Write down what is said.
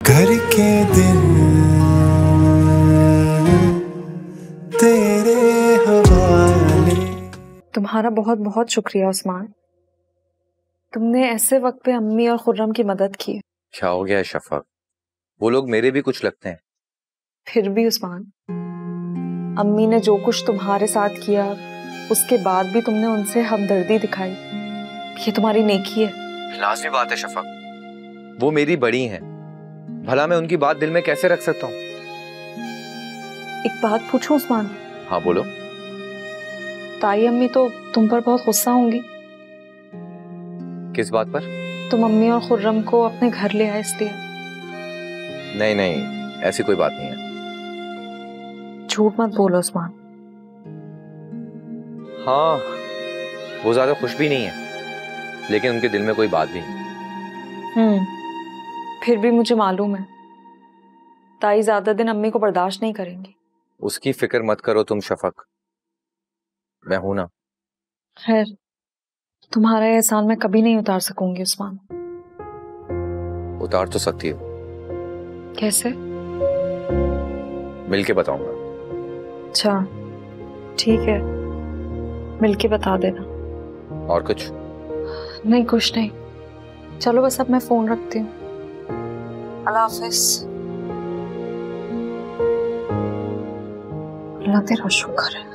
घर के दिन तेरे हवाले। तुम्हारा बहुत बहुत शुक्रिया उस्मान, तुमने ऐसे वक्त पे अम्मी और खुर्रम की मदद की। क्या हो गया है शफक? वो लोग मेरे भी कुछ लगते हैं। फिर भी उस्मान, अम्मी ने जो कुछ तुम्हारे साथ किया उसके बाद भी तुमने उनसे हमदर्दी दिखाई, ये तुम्हारी नेकी है। लाजमी बात है शफक, वो मेरी बड़ी हैं, भला मैं उनकी बात दिल में कैसे रख सकता हूँ? एक बात पूछूं उस्मान? हाँ बोलो। ताई अम्मी तो तुम पर बहुत गुस्सा होंगी। किस बात पर? तुम अम्मी और खुर्रम को अपने घर ले आए इसलिए। नहीं नहीं, ऐसी कोई बात नहीं है। झूठ मत बोलो उस्मान। हाँ, वो ज्यादा खुश भी नहीं है, लेकिन उनके दिल में कोई बात भी नहीं। फिर भी मुझे मालूम है ताई ज्यादा दिन अम्मी को बर्दाश्त नहीं करेंगी। उसकी फिक्र मत करो तुम शफक, मैं हूं ना। खैर, तुम्हारा एहसान मैं कभी नहीं उतार सकूंगी उस्मान। उतार तो सकती हो। कैसे? मिलके बताऊंगा। अच्छा ठीक है, मिलके बता देना। और कुछ? नहीं कुछ नहीं, चलो बस अब मैं फोन रखती हूँ। अल्लाह हाफिज। अल्लाह तेरा शुक्र है।